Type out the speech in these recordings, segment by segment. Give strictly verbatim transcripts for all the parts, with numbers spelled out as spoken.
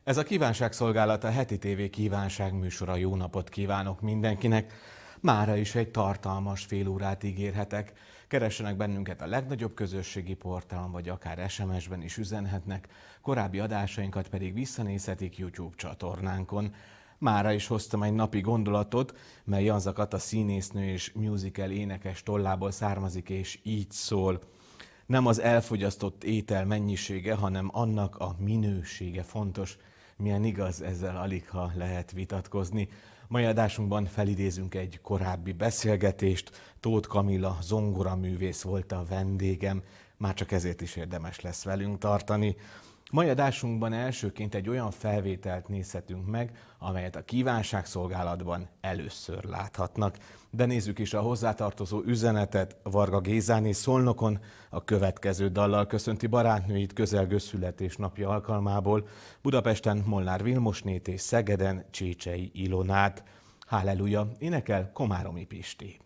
Ez a kívánságszolgálat a Heti té vé kívánságműsora. Jó napot kívánok mindenkinek! Mára is egy tartalmas fél órát ígérhetek. Keressenek bennünket a legnagyobb közösségi portálon, vagy akár es em es-ben is üzenhetnek, korábbi adásainkat pedig visszanézhetik YouTube csatornánkon. Mára is hoztam egy napi gondolatot, mely Janza Kata színésznő és musical énekes tollából származik, és így szól. Nem az elfogyasztott étel mennyisége, hanem annak a minősége fontos. Milyen igaz, ezzel aligha lehet vitatkozni. Mai adásunkban felidézünk egy korábbi beszélgetést. Tóth Kamilla zongoraművész volt a vendégem, már csak ezért is érdemes lesz velünk tartani. Mai adásunkban elsőként egy olyan felvételt nézhetünk meg, amelyet a kívánságszolgálatban először láthatnak. De nézzük is a hozzátartozó üzenetet. Varga Gézáné Szolnokon a következő dallal köszönti barátnőit közelgő születésnapja alkalmából, Budapesten Molnár Vilmosnét és Szegeden Csécsei Ilonát. Halleluja! Énekel Komáromi Pisti.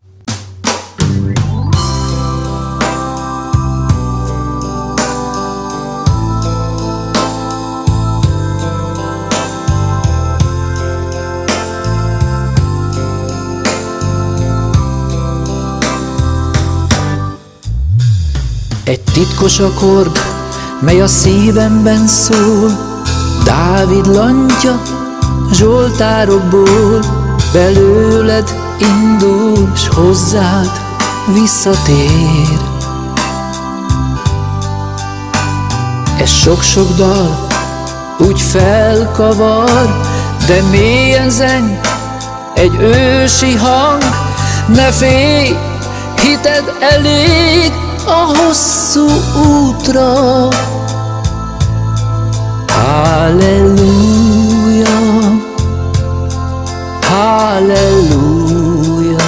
Egy titkos akkord, mely a szívemben szól, Dávid lantja zsoltárokból, belőled indul, s hozzád visszatér. Ez sok-sok dal úgy felkavar, de mélyen zeng egy ősi hang. Ne félj, hited elég a hosszú útra. Halleluja, halleluja,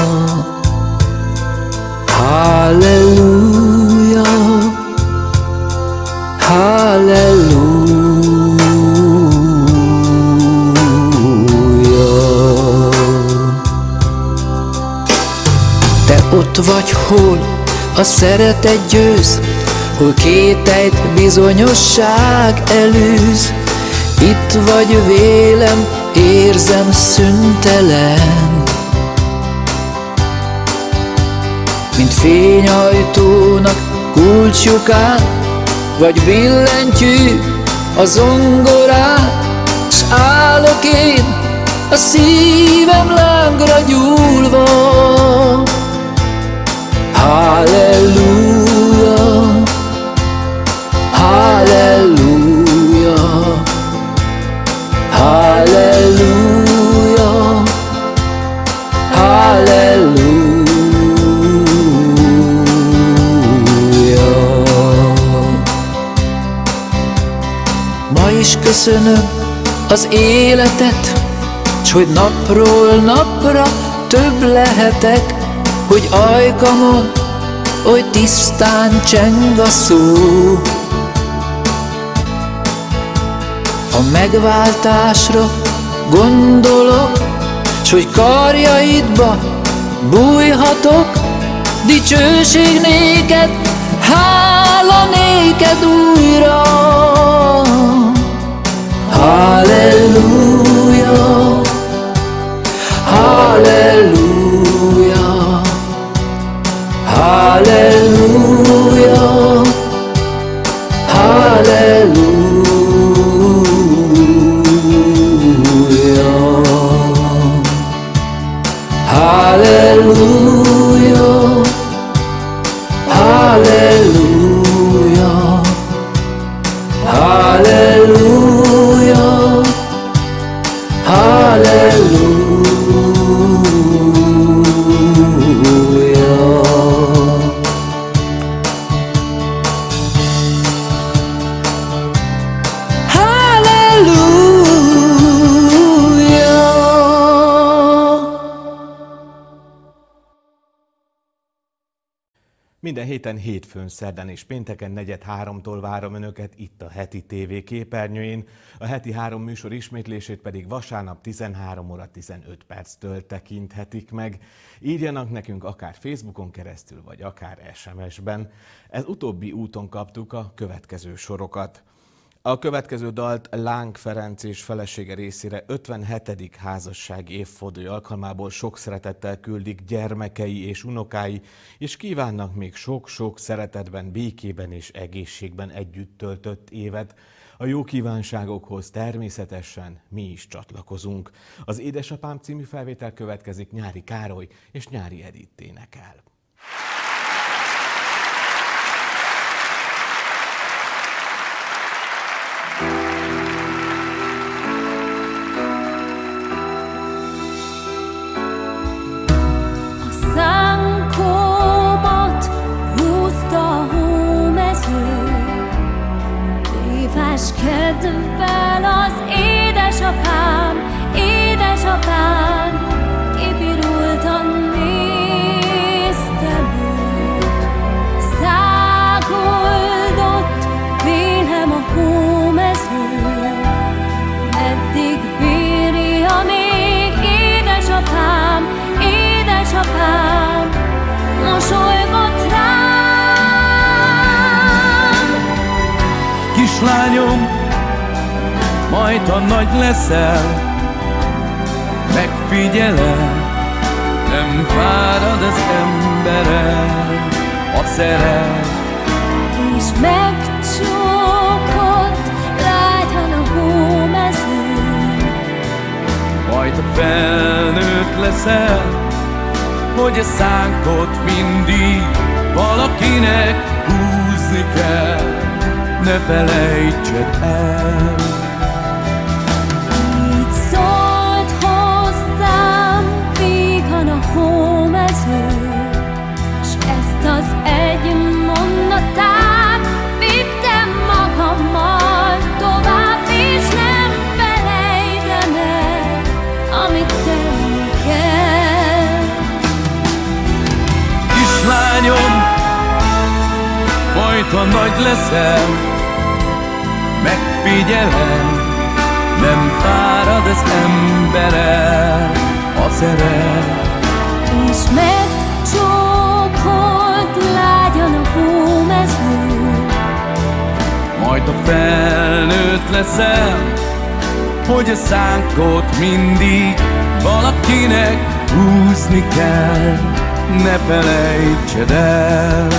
halleluja, halleluja. Te ott vagy, hol a szeretet győz, hol kételyt bizonyosság elűz. Itt vagy vélem, érzem szüntelen, mint fényajtónak kulcsjukán, vagy billentyű a zongorán. S állok én a szívem lángra gyúlva. Halleluja, halleluja, halleluja, halleluja. Ma is köszönöm az életet, s hogy napról napra több lehetek, hogy ajkamon oly tisztán cseng a szó. A megváltásra gondolok, s hogy karjaidba bújhatok. Dicsőség néked, hála néked újra. Halleluja, halleluja, halleluja, halleluja, halleluja, halleluja, halleluja, halleluja. Minden héten, hétfőn, szerdán és pénteken negyed háromtól várom Önöket itt a Heti té vé képernyőjén, a Heti három műsor ismétlését pedig vasárnap tizenhárom óra tizenöt perctől tekinthetik meg. Írjanak nekünk akár Facebookon keresztül, vagy akár es em es-ben. Ez utóbbi úton kaptuk a következő sorokat. A következő dalt Láng Ferenc és felesége részére ötvenhetedik házassági évfordulója alkalmából sok szeretettel küldik gyermekei és unokái, és kívánnak még sok-sok szeretetben, békében és egészségben együtt töltött évet. A jó kívánságokhoz természetesen mi is csatlakozunk. Az Édesapám című felvétel következik, Nyári Károly és Nyári Edith énekel. Kedvel az édesapám, édesapám, kipirultan néztem őt. Szágoldott vélem a hómező, meddig bírja még édesapám, édesapám, mosolygott rám. Kislányom, majd ha nagy leszel, megfigyeled, nem fárad az emberen, a szeret. És megcsókolt lágyan a hómezőn, majd ha felnőtt leszel, hogy a szánkot mindig valakinek húzni kell, ne felejtsed el. Így szólt hozzám vígan a hómező, s ezt az egy mondatát vittem magammal tovább, és nem felejtem el, amit tenni kell. Kislányom, majd ha nagy leszel, megfigyelem, nem fárad az emberen a szeret. És megcsókolt lágyan a hómező, majd a felnőtt leszel, hogy a szánkot mindig valakinek húzni kell, ne felejtsed el.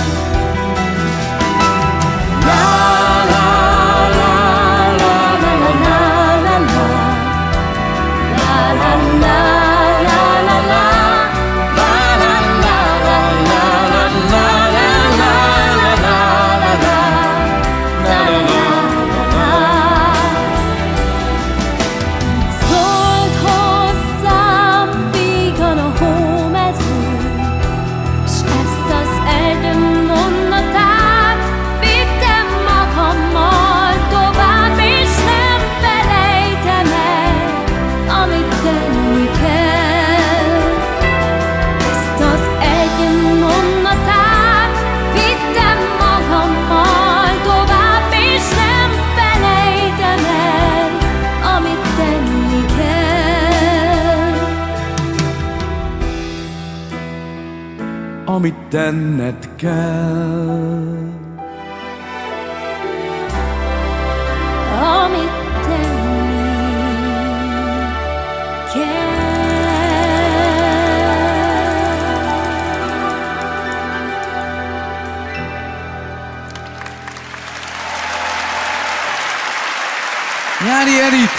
Amit tenned kell, amit tenni kell. Nyári Edith!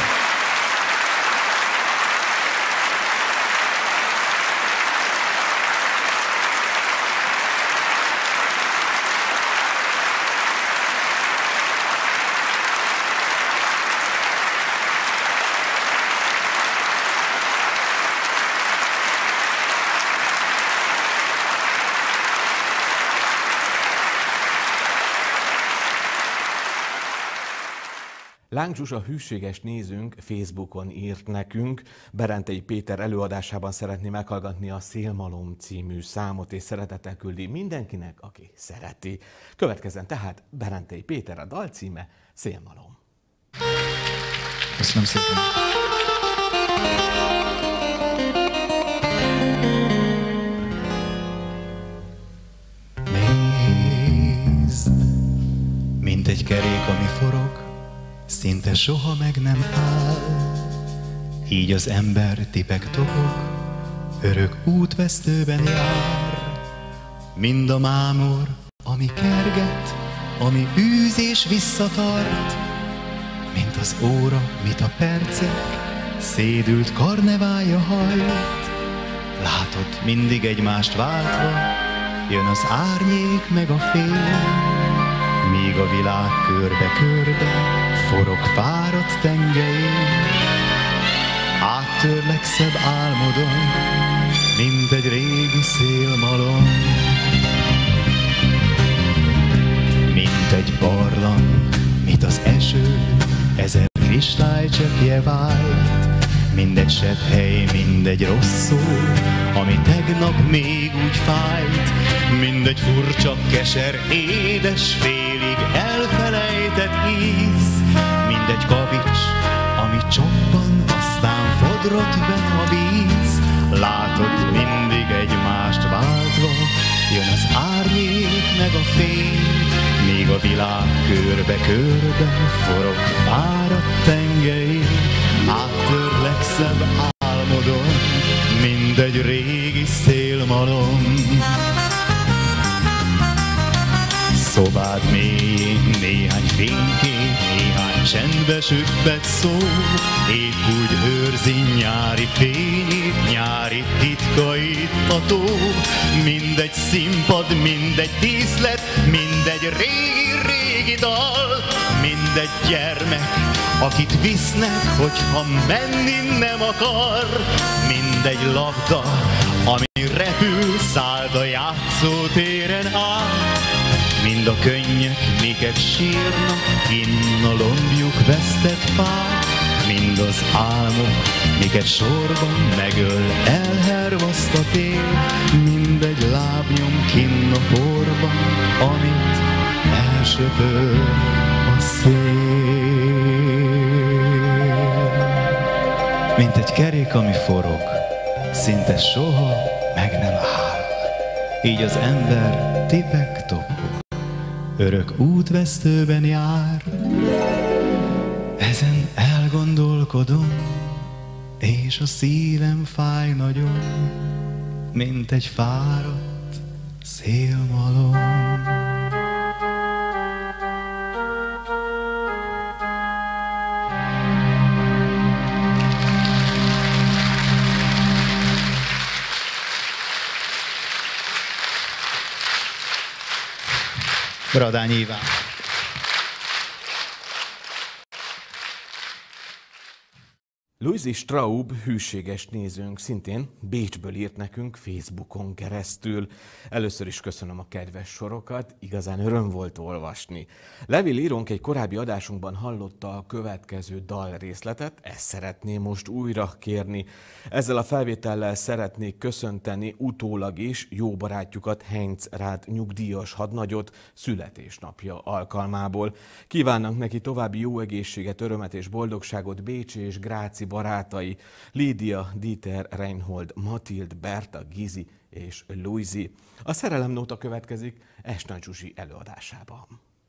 Láng Zsuzsa hűséges nézőnk Facebookon írt nekünk, Berentei Péter előadásában szeretné meghallgatni a Szélmalom című számot, és szeretettel küldi mindenkinek, aki szereti. Következzen tehát Berentei Péter, a dal címe Szélmalom. Köszönöm szépen. Nézd, mint egy kerék, ami forog, szinte soha meg nem áll. Így az ember tipeg-topog, örök útvesztőben jár. Mind a mámor, ami kerget, ami űz és visszatart, mint az óra, mit a percek, szédült karneválja hajt. Látod, mindig egymást váltva, jön az árnyék meg a fény, míg a világ körbe-körbe forog fáradt tengelyén. Áttörlek szebb álmodon, mint egy régi szélmalom, mint egy barlang, mit az eső ezer kristálycseppje vált. Mindegy sebb hely, mindegy rossz szó, ami tegnap még úgy fájt. Mindegy furcsa keser, édes, félig elfelejtett íz. Mindegy kavics, ami csobban, aztán fodrot vet a víz. Látod, mindig egymást váltva, jön az árnyék meg a fény, míg a világ körbe-körbe forog fáradt tengelyén. Áttörlek szebb álmodon, mint egy régi szélmalom. Szobád mélyén néhány fénykép, néhány csendbe süppett szó, épp úgy őrzi nyári fényét, nyári titkait a tó. Mindegy színpad, mindegy díszlet, mindegy régi-régi dal, mindegy gyermek, akit visznek, hogyha menni nem akar. Mindegy labda, ami repül, szálld a játszótéren át. Mind a könnyek, miket sírnak, kinn a lombjuk vesztett fák. Mind az álmok, miket sorban megöl, elhervaszt a tél. Mindegy lábnyom kinn a porban, amit elsöpör a szél. Mint egy kerék, ami forog, szinte soha meg nem áll. Így az ember tipeg-topog, örök útvesztőben jár. Ezen elgondolkodom, és a szívem fáj nagyon, mint egy fáradt szélmalom. Bradányi Iván. Louise Straub, hűséges nézőnk, szintén Bécsből írt nekünk Facebookon keresztül. Először is köszönöm a kedves sorokat, igazán öröm volt olvasni. Levél írónk egy korábbi adásunkban hallotta a következő dalrészletet, ezt szeretném most újra kérni. Ezzel a felvétellel szeretnék köszönteni utólag is jó barátjukat, Heinz Rád nyugdíjas hadnagyot születésnapja alkalmából. Kívánnak neki további jó egészséget, örömet és boldogságot Bécsi és Gráci barátai, Lídia, Dieter, Reinhold, Matild, Berta, Gizi és Luizi. A szerelemnóta következik Esna Zsuzsi előadásában.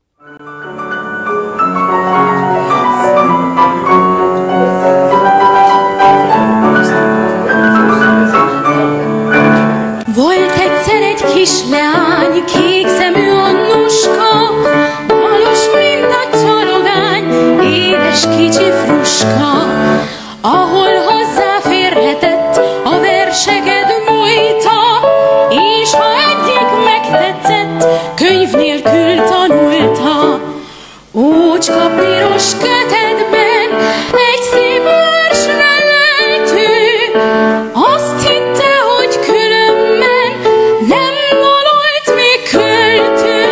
Volt egyszer egy kis leány, kék szemű Annuska, balos, mint a csalogány, édes kicsi fruska. Ahol hozzáférhetett, a verseket bújta, és ha egyik megtetszett, könyv nélkül tanulta. Ócska piros kötetben egy szép vers lelejtő, azt hitte, hogy különben nem valót még költő.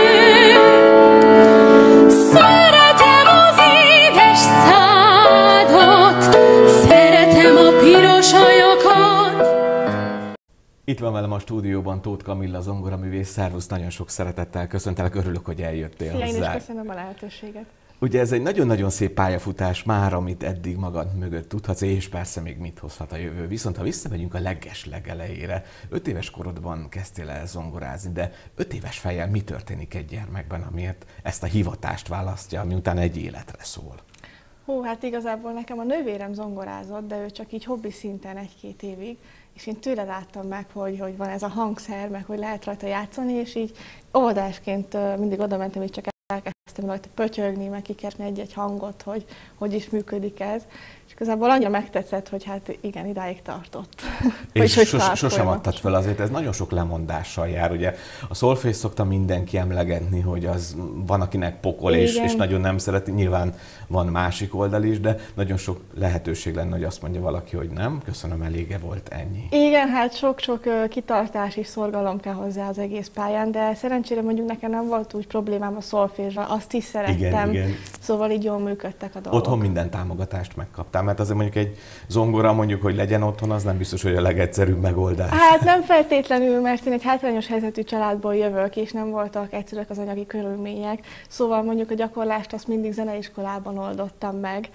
Szeretem az édes szádat, szeretem a piros hajakat. Itt van velem a stúdióban Tóth Kamilla zongoraművész. Szervusz, nagyon sok szeretettel köszöntelek, örülök, hogy eljöttél Szia, én hozzá. is köszönöm a lehetőséget. Ugye ez egy nagyon-nagyon szép pályafutás már, amit eddig magad mögött tudhatsz, és persze még mit hozhat a jövő. Viszont ha visszamegyünk a leges legelejére, öt éves korodban kezdtél el zongorázni, de öt éves fejjel mi történik egy gyermekben, amiért ezt a hivatást választja, ami utána egy életre szól? Hú, hát igazából nekem a nővérem zongorázott, de ő csak így hobbi szinten egy-két évig, és én tőle láttam meg, hogy, hogy van ez a hangszer, meg hogy lehet rajta játszani, és így óvodásként mindig oda mentem, és csak elkezdtem rajta pötyögni, meg kikeresni egy-egy hangot, hogy hogy is működik ez. És igazából annyira megtetszett, hogy hát igen, idáig tartott. És sos, sos, sosem adtad fel, azért ez nagyon sok lemondással jár, ugye. A szolfés szokta mindenki emlegetni, hogy az van, akinek pokol, és, és nagyon nem szereti. Nyilván van másik oldal is, de nagyon sok lehetőség lenne, hogy azt mondja valaki, hogy nem, köszönöm, elége volt, ennyi. Igen, hát sok-sok kitartás és szorgalom kell hozzá az egész pályán, de szerencsére mondjuk nekem nem volt úgy problémám a szolfésra, azt is szerettem, igen, igen. Szóval így jól működtek a dolgok. Otthon minden támogatást megkaptál, mert azért mondjuk egy zongora mondjuk, hogy legyen otthon, az nem biztos, hogy a legegyszerűbb megoldás. Hát nem feltétlenül, mert én egy hátrányos helyzetű családból jövök, és nem voltak egyszerűek az anyagi körülmények, szóval mondjuk a gyakorlást azt mindig zeneiskolában oldottam meg.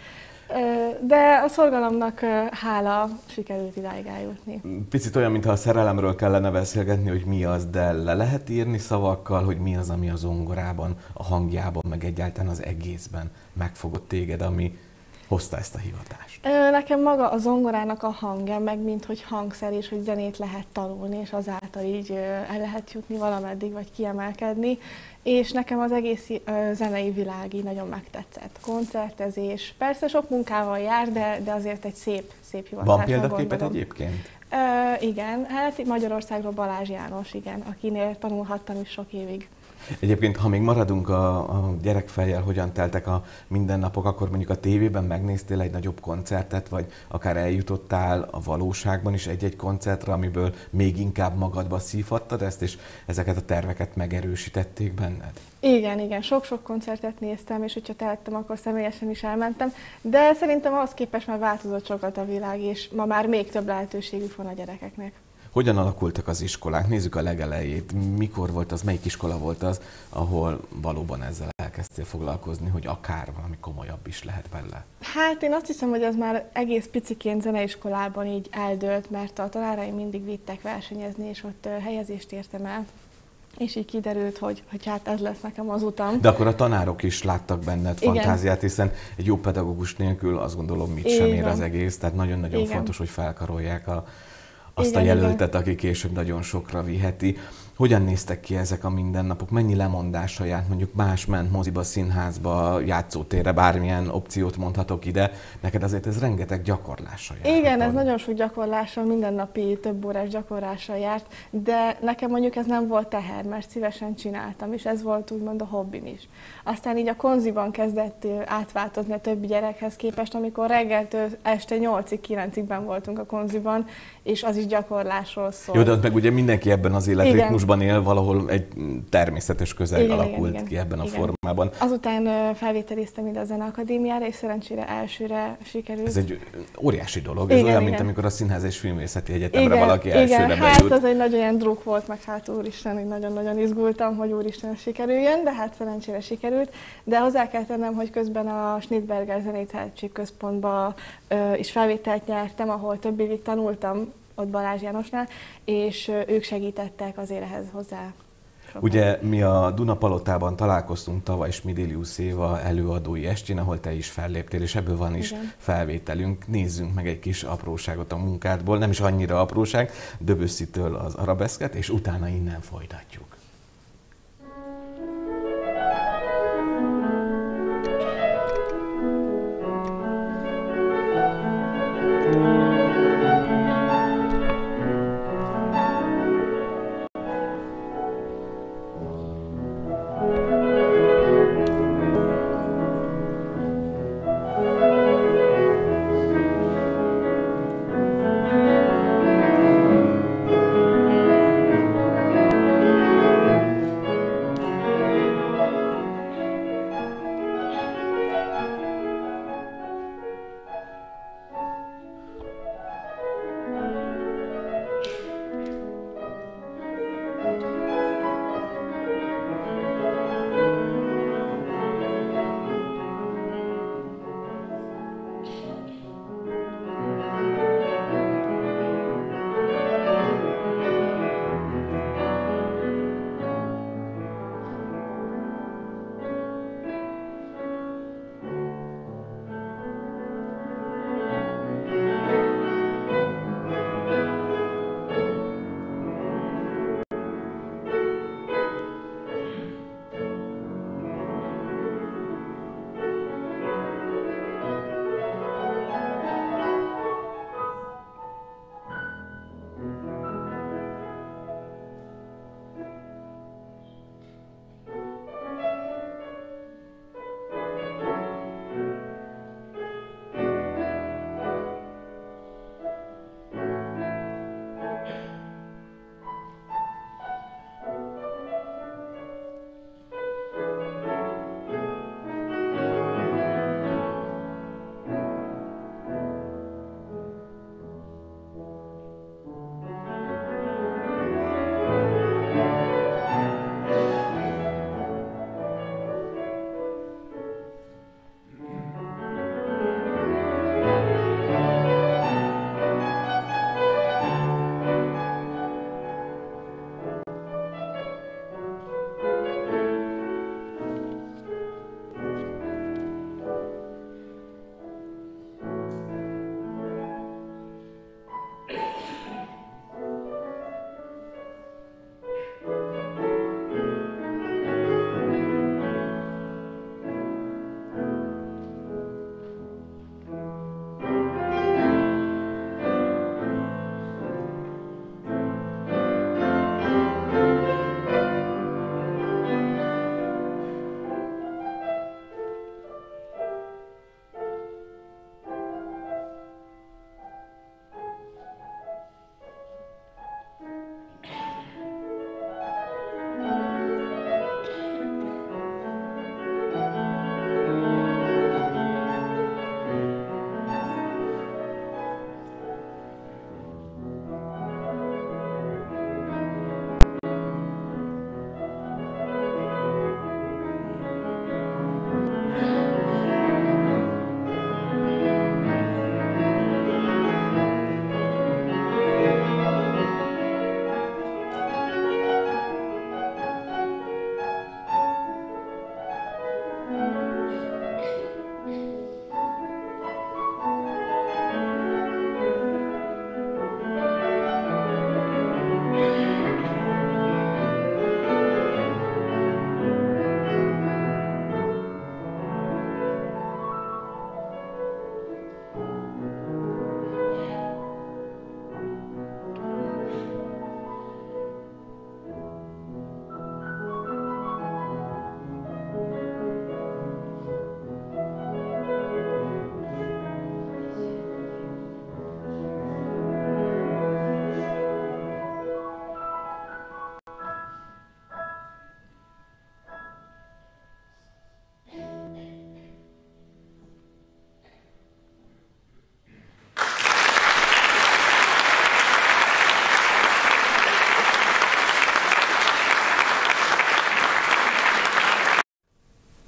De a szorgalomnak hála sikerült idáig eljutni. Picit olyan, mintha a szerelemről kellene beszélgetni, hogy mi az, de le lehet írni szavakkal, hogy mi az, ami a zongorában, a hangjában, meg egyáltalán az egészben megfogott téged, ami hozta ezt a hivatást? Nekem maga a zongorának a hangja, meg mint hogy hangszer is, hogy zenét lehet tanulni, és azáltal így el lehet jutni valameddig, vagy kiemelkedni. És nekem az egész zenei világ így nagyon megtetszett. Koncertezés, persze sok munkával jár, de, de azért egy szép, szép hivatásra Van példaképet gondolom. egyébként? Uh, igen, hát Magyarországról Balázs János, igen, akinél tanulhattam is sok évig. Egyébként, ha még maradunk a, a gyerekfejjel, hogyan teltek a mindennapok, akkor mondjuk a tévében megnéztél egy nagyobb koncertet, vagy akár eljutottál a valóságban is egy-egy koncertre, amiből még inkább magadba szívhattad ezt, és ezeket a terveket megerősítették benned? Igen, igen, sok-sok koncertet néztem, és hogyha tehettem, akkor személyesen is elmentem, de szerintem ahhoz képest már változott sokat a világ, és ma már még több lehetőségük van a gyerekeknek. Hogyan alakultak az iskolák? Nézzük a legelejét. Mikor volt az, melyik iskola volt az, ahol valóban ezzel elkezdtél foglalkozni, hogy akár valami komolyabb is lehet belőle? Hát én azt hiszem, hogy ez már egész piciként zeneiskolában így eldőlt, mert a tanáraim mindig vittek versenyezni, és ott helyezést értem el. És így kiderült, hogy, hogy hát ez lesz nekem az utam. De akkor a tanárok is láttak benned fantáziát, hiszen egy jó pedagógus nélkül azt gondolom, mit sem ér az egész, tehát nagyon-nagyon igen. fontos, hogy felkarolják a azt igen, a jelöltet, igen. aki később nagyon sokra viheti. Hogyan néztek ki ezek a mindennapok? Mennyi lemondással járt? Mondjuk más ment moziba, színházba, játszótérre, bármilyen opciót mondhatok ide. Neked azért ez rengeteg gyakorlással járt. Igen, ez nagyon sok gyakorlással, mindennapi több órás gyakorlással járt, de nekem mondjuk ez nem volt teher, mert szívesen csináltam, és ez volt úgymond a hobbim is. Aztán így a konziban kezdett átváltozni a többi gyerekhez képest, amikor reggeltől este nyolcig, kilencig voltunk a konziban, és az is gyakorlásról szól. Jó, de meg ugye mindenki ebben az életritmusban él, valahol egy természetes közeg igen, alakult igen, ki ebben igen. a formában. Azután felvételiztem ide a Zeneakadémiára, és szerencsére elsőre sikerült. Ez egy óriási dolog, ez igen, olyan, igen. mint amikor a Színház és Filmészeti Egyetemre igen, valaki elsőre igen, bejut. hát az egy nagy olyan druk volt, meg hát úristen, hogy nagyon-nagyon izgultam, hogy úristen sikerüljön, de hát szerencsére sikerült. De hozzá kell tennem, hogy közben a Schnittberger Zenétehetőség Központba ö, is felvételt nyertem, ahol több évig tanultam, ott Balázs Jánosnál, és ők segítettek azért ehhez hozzá. Sokan. Ugye mi a Dunapalotában találkoztunk tavaly Smidilius Éva előadói estén, ahol te is felléptél, és ebből van is igen. felvételünk. Nézzünk meg egy kis apróságot a munkádból, nem is annyira apróság, Debussy-től az arabeszket, és utána innen folytatjuk. Oh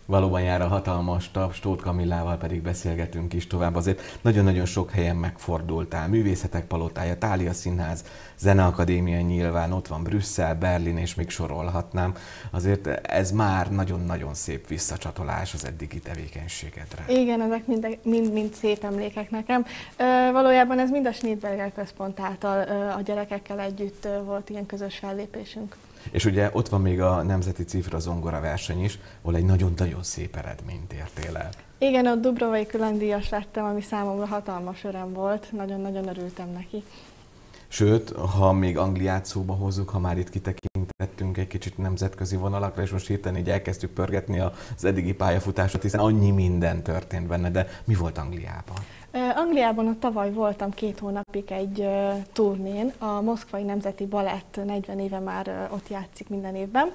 Valóban jár a hatalmas taps, Tóth Kamillával pedig beszélgetünk is tovább. Azért nagyon-nagyon sok helyen megfordultál. Művészetek palotája, Thália Színház, Zeneakadémia nyilván, ott van Brüsszel, Berlin, és még sorolhatnám. Azért ez már nagyon-nagyon szép visszacsatolás az eddigi tevékenységedre. Igen, ezek mind-mind szép emlékek nekem. Ö, valójában ez mind a Schnittberger Központ által ö, a gyerekekkel együtt ö, volt ilyen közös fellépésünk. És ugye ott van még a Nemzeti Cifra Zongora verseny is, ahol egy nagyon-nagyon szép eredményt értél el. Igen, ott Dubrovai különdíjas lettem, ami számomra hatalmas öröm volt. Nagyon-nagyon örültem neki. Sőt, ha még Angliát szóba hozzuk, ha már itt kitekintettünk egy kicsit nemzetközi vonalakra, és most hirtelen így elkezdtük pörgetni az eddigi pályafutásot, hiszen annyi minden történt benne, de mi volt Angliában? Angliában ott tavaly voltam két hónapig egy uh, turnén, a Moszkvai Nemzeti Balett negyven éve már uh, ott játszik minden évben,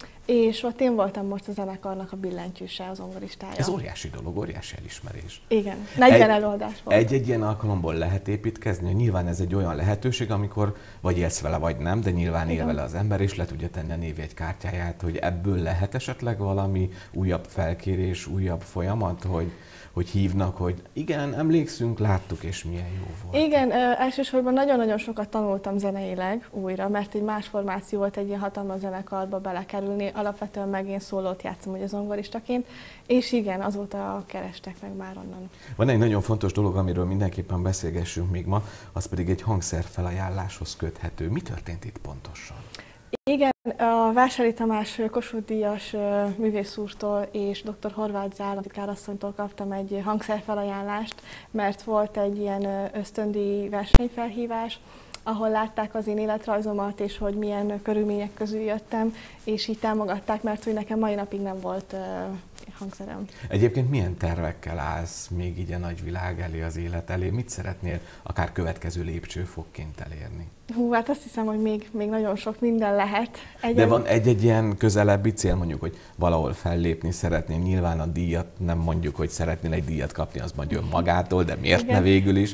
és ott én voltam most a zenekarnak a billentyűse, az zongoristája. Ez óriási dolog, óriási elismerés. Igen, negyven egy, előadás volt. Egy-egy ilyen alkalomból lehet építkezni, nyilván ez egy olyan lehetőség, amikor vagy élsz vele, vagy nem, de nyilván él vele az ember, és le tudja tenni a névjegykártyáját, hogy ebből lehet esetleg valami újabb felkérés, újabb folyamat, hogy hogy hívnak, hogy igen, emlékszünk, láttuk, és milyen jó volt. Igen, elsősorban nagyon-nagyon sokat tanultam zeneileg újra, mert egy más formáció volt egy ilyen hatalmas zenekarba belekerülni, alapvetően meg én szólót játszom ugye zongoristaként, és igen, azóta kerestek meg már onnan. Van egy nagyon fontos dolog, amiről mindenképpen beszélgessünk még ma, az pedig egy hangszerfelajánláshoz köthető. Mi történt itt pontosan? Igen, a Vásári Tamás Kossuth díjas művész úrtól és dr. Horváth Zál titkárasszonytól kaptam egy hangszerfelajánlást, mert volt egy ilyen ösztöndíj versenyfelhívás, ahol látták az én életrajzomat, és hogy milyen körülmények közül jöttem, és így támogatták, mert hogy nekem mai napig nem volt uh, hangszerem. Egyébként milyen tervekkel állsz még így a nagyvilág elé, az élet elé? Mit szeretnél akár következő lépcsőfokként elérni? Hú, hát azt hiszem, hogy még, még nagyon sok minden lehet. Egyen... De van egy-egy ilyen közelebbi cél, mondjuk, hogy valahol fellépni szeretném. Nyilván a díjat nem mondjuk, hogy szeretnél egy díjat kapni, az majd jön magától, de miért Igen. ne végül is?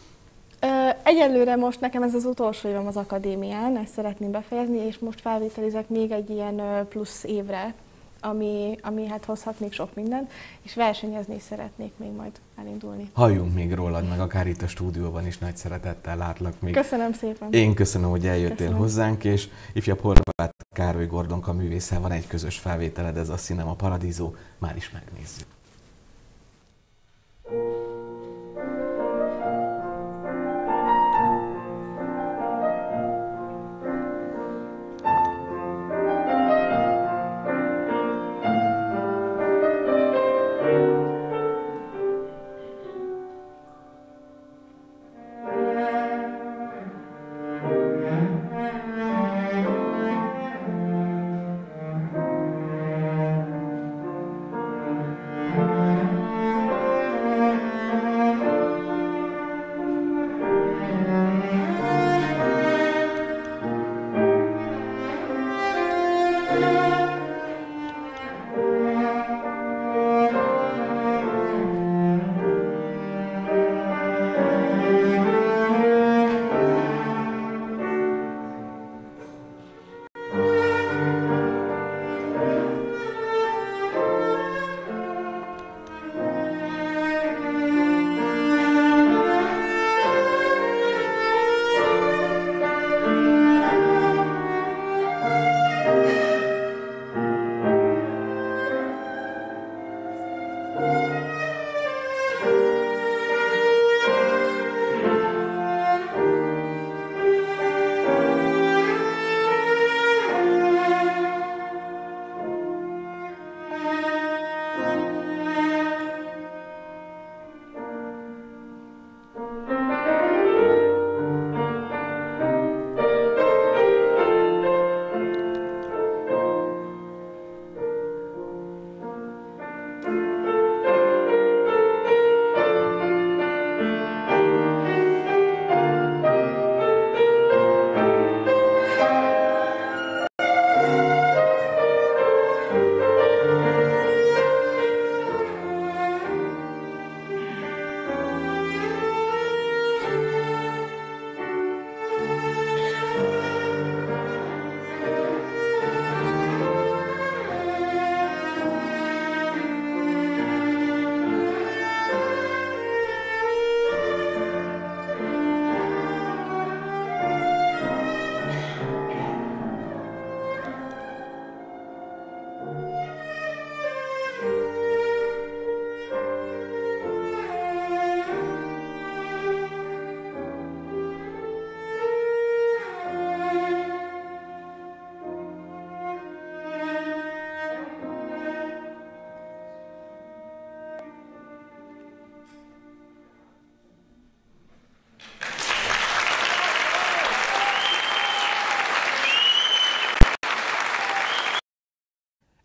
Egyelőre most nekem ez az utolsó évem az akadémián, ezt szeretném befejezni, és most felvételizek még egy ilyen plusz évre, ami, ami hát hozhat még sok mindent, és versenyezni szeretnék még majd elindulni. Halljunk még rólad, meg akár itt a stúdióban is nagy szeretettel látlak még. Köszönöm szépen! Én köszönöm, hogy eljöttél köszönöm. hozzánk, és ifjabb Horváth Károly Gordonka művésszel van egy közös felvételed, ez a Cinema Paradiso, már is megnézzük.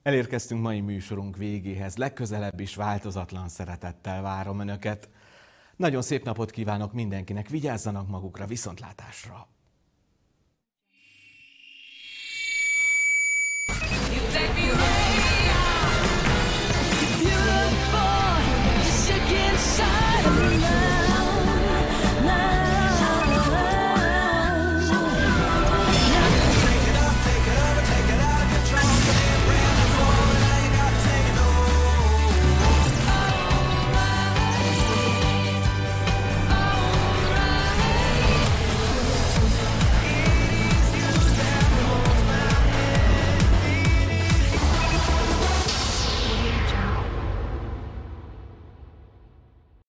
Elérkeztünk mai műsorunk végéhez, legközelebb is változatlan szeretettel várom Önöket. Nagyon szép napot kívánok mindenkinek, vigyázzanak magukra, viszontlátásra!